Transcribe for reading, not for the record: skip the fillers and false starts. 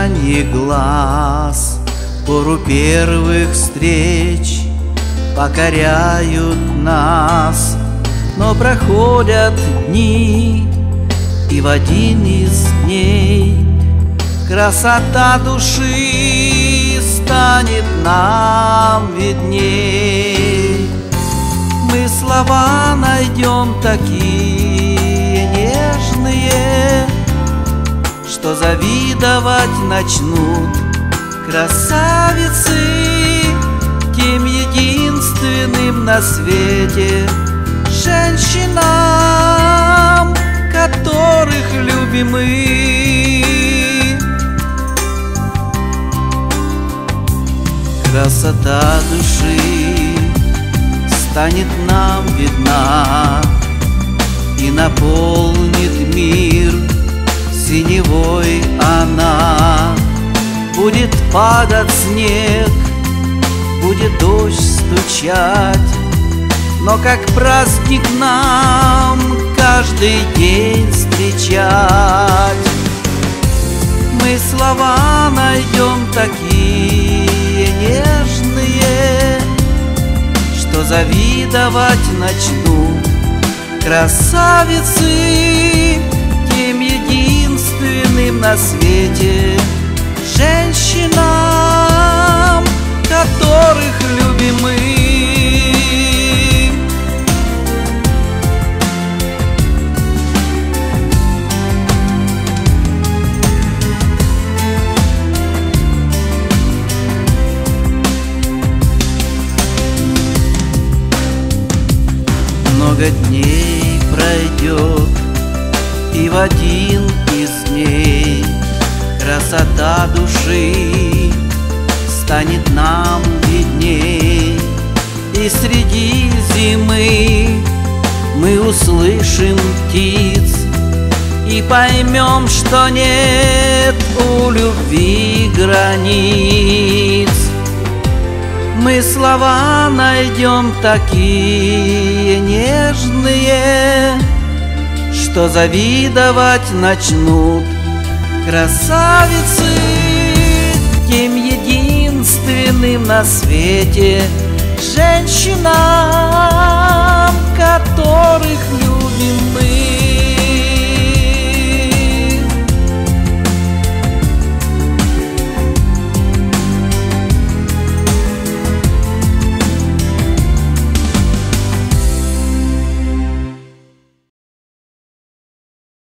молчании глаз, пору первых встреч покоряют нас. Но проходят дни, и в один из дней красота души станет нам видней. Мы слова найдем такие нежные, что завидовать начнут красавицы тем единственным на свете женщинам, которых любим мы. Красота души станет нам видна и наполнит мир синевой она. Будет падать снег, будет дождь стучать, но как праздник нам каждый день встречать. Мы слова найдем такие нежные, что завидовать начнут красавицы тем единственным на свете женщинам, которых любим мы. Много дней пройдет, и в один из дней красота души станет нам видней. И среди зимы мы услышим птиц и поймем, что нет у любви границ. Мы слова найдем такие нежные, что завидовать начнут красавицы тем единственным на свете женщинам, которых любим мы.